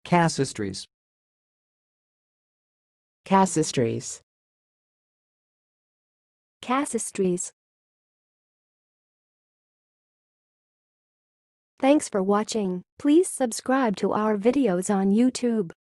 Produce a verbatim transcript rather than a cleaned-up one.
Casuistries. Casuistries. Casuistries. Thanks for watching. Please subscribe to our videos on YouTube.